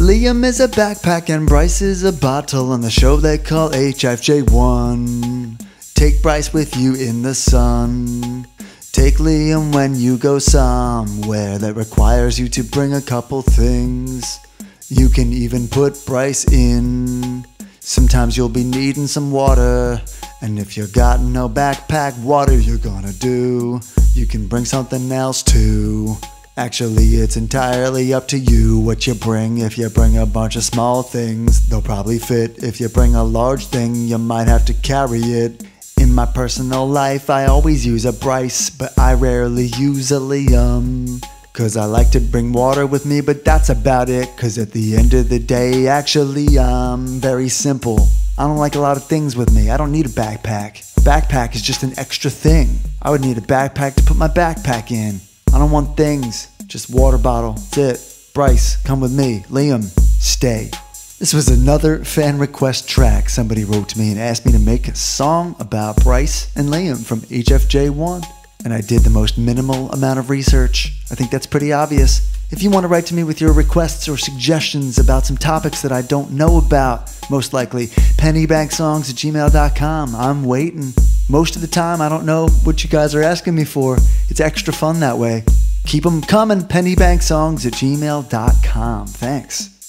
Liam is a backpack and Bryce is a bottle on the show they call HFJ1. Take Bryce with you in the sun. Take Liam when you go somewhere that requires you to bring a couple things. You can even put Bryce in. Sometimes you'll be needing some water, and if you got no backpack, what are you gonna do? You can bring something else too. Actually, it's entirely up to you what you bring. If you bring a bunch of small things, they'll probably fit. If you bring a large thing, you might have to carry it. In my personal life, I always use a Bryce, but I rarely use a Liam. Cause I like to bring water with me, but that's about it. Cause at the end of the day, actually, I'm very simple. I don't like a lot of things with me. I don't need a backpack. A backpack is just an extra thing. I would need a backpack to put my backpack in. I don't want things, just water bottle, that's it. Bryce, come with me. Liam, stay. This was another fan request track. Somebody wrote to me and asked me to make a song about Bryce and Liam from HFJ1. And I did the most minimal amount of research. I think that's pretty obvious. If you want to write to me with your requests or suggestions about some topics that I don't know about, most likely pennybanksongs@gmail.com. I'm waiting. Most of the time, I don't know what you guys are asking me for. It's extra fun that way. Keep them coming, pennybanksongs@gmail.com. Thanks.